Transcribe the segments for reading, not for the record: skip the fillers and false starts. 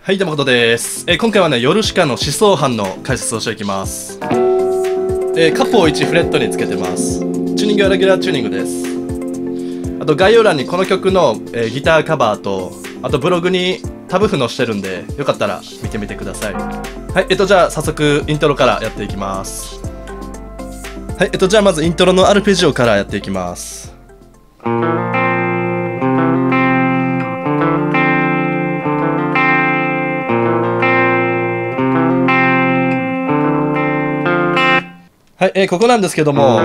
はい、どうもことです。今回はね、ヨルシカの思想班の解説をしていきます。カポを1フレットにつけてます。チューニングはレギュラーチューニングです。あと概要欄にこの曲の、ギターカバーと、あとブログにタブ譜載してるんで、よかったら見てみてください。はい、じゃあ早速イントロからやっていきます。はい、じゃあまずイントロのアルペジオからやっていきます。はい、ここなんですけども、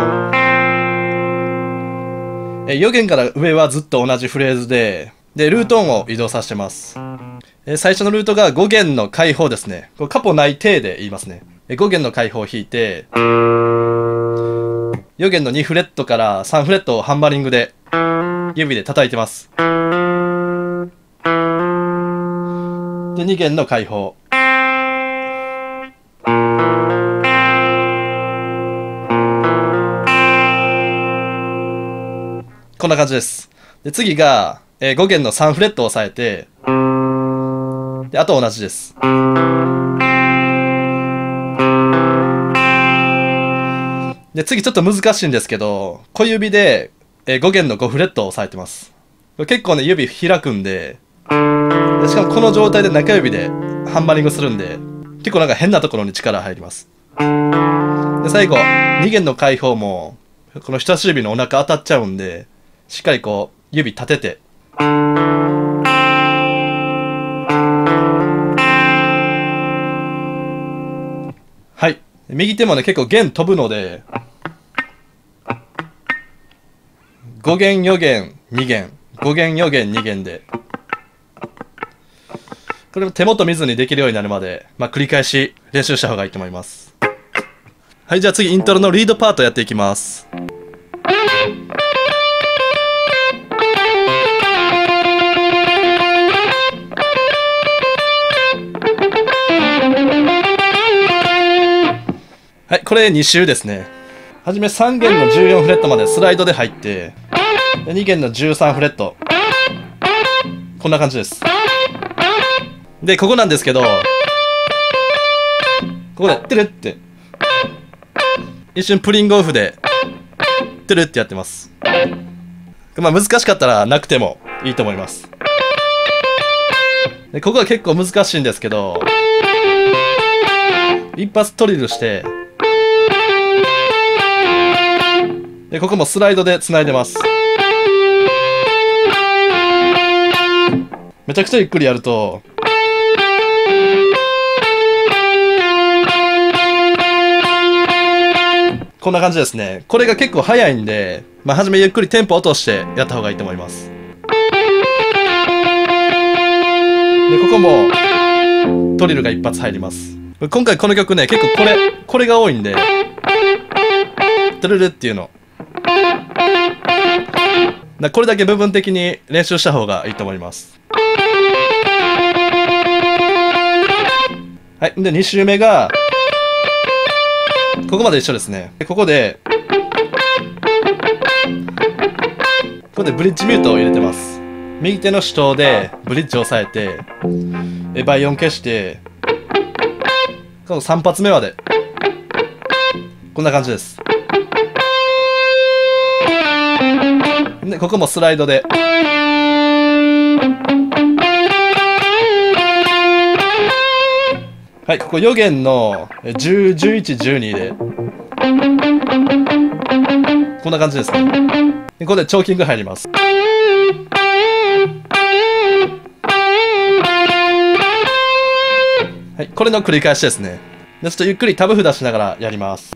予言から上はずっと同じフレーズで、ルート音を移動させてます。最初のルートが5弦の開放ですね。これカポない体で言いますね。5弦の開放を弾いて、4弦の2フレットから3フレットをハンマリングで指で叩いてます。で、2弦の開放。こんな感じです。で、次が、5弦の3フレットを押さえて、で、あと同じです。で、次ちょっと難しいんですけど、小指で、5弦の5フレットを押さえてます。これ結構ね、指開くんで、しかもこの状態で中指でハンマリングするんで、結構なんか変なところに力入ります。で、最後、2弦の開放も、この人差し指のお腹当たっちゃうんで、しっかりこう、指立てて。はい。右手もね、結構弦飛ぶので、5弦、4弦、2弦、5弦、4弦、2弦で。これも手元見ずにできるようになるまで、繰り返し練習した方がいいと思います。はい、じゃあ次、イントロのリードパートやっていきます。はい、これ2周ですね。はじめ3弦の14フレットまでスライドで入って、2弦の13フレット。こんな感じです。で、ここなんですけど、ここで、テルって、一瞬プリングオフで、テルってやってます。難しかったらなくてもいいと思います。で、ここは結構難しいんですけど、一発トリルして、で、ここもスライドで繋いでます。めちゃくちゃゆっくりやると、こんな感じですね。これが結構速いんで、はじめゆっくりテンポ落としてやった方がいいと思います。で、ここもトリルが一発入ります。今回この曲ね、結構これが多いんで、トゥルルっていうの。これだけ部分的に練習した方がいいと思います。はい。で、2周目が、ここまで一緒ですね。ここでブリッジミュートを入れてます。右手の手刀でブリッジを押さえて、倍音消して、この3発目まで。こんな感じです。で、ここもスライドで。はい、ここ4弦の10、11、12で。こんな感じですね。で、ここでチョーキング入ります。はい、これの繰り返しですね。で、ちょっとゆっくりタブ譜出しながらやります。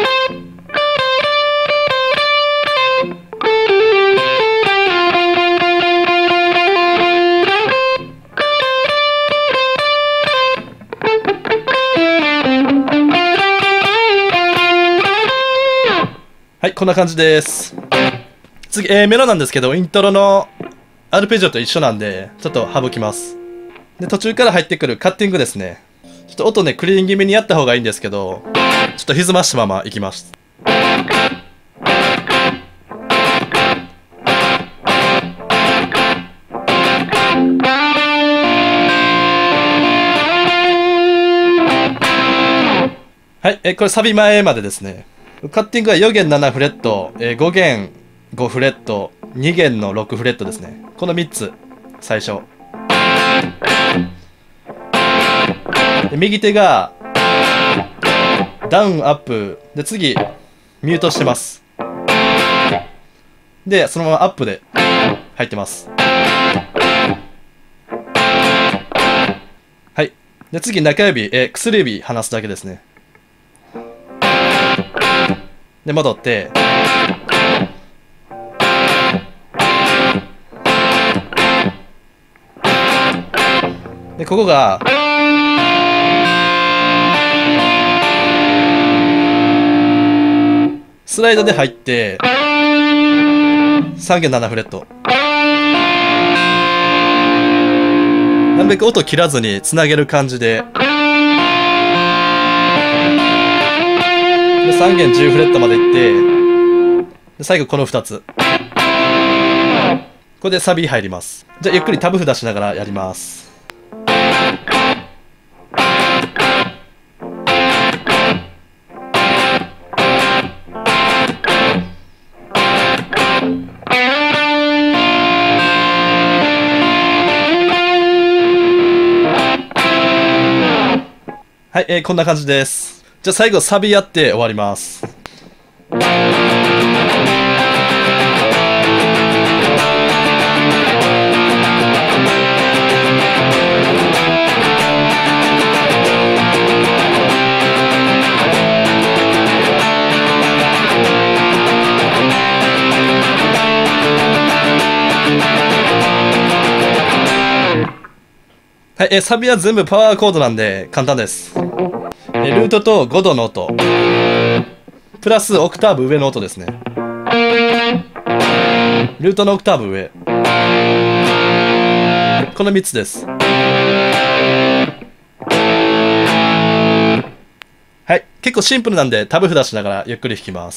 はい、こんな感じです。次、メロなんですけど、イントロのアルペジオと一緒なんで、ちょっと省きます。で、途中から入ってくるカッティングですね。ちょっと音ね、クリーン気味にやった方がいいんですけど、ちょっと歪ましたままいきます。 はい、これサビ前までですね。カッティングは4弦7フレット、5弦5フレット、2弦の6フレットですね。この3つ、最初。右手がダウンアップで、次ミュートしてます。でそのままアップで入ってます。はい。で次中指、薬指離すだけですね。で戻ってでここがスライドで入って3弦7フレット。なるべく音切らずにつなげる感じで、3弦10フレットまでいって、で最後この2つ。これでサビ入ります。じゃあゆっくりタブ札しながらやります。はい、こんな感じです。じゃあ最後サビやって終わります。はい、サビは全部パワーコードなんで簡単です。ルートと5度の音、プラスオクターブ上の音ですね。ルートのオクターブ上。この3つです。はい、結構シンプルなんでタブ札しながらゆっくり弾きます。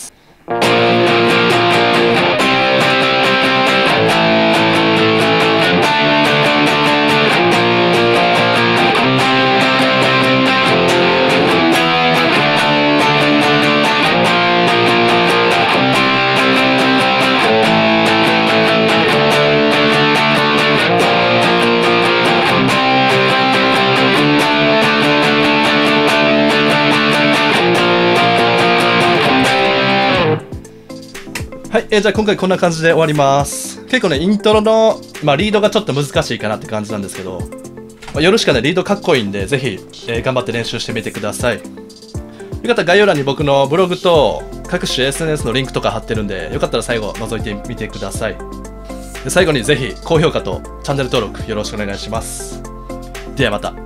はい、じゃあ今回こんな感じで終わります。結構ね、イントロの、リードがちょっと難しいかなって感じなんですけど、ヨルシカね、リードかっこいいんで、ぜひ、頑張って練習してみてください。よかったら概要欄に僕のブログと各種 SNS のリンクとか貼ってるんで、よかったら最後覗いてみてください。で最後にぜひ高評価とチャンネル登録よろしくお願いします。ではまた。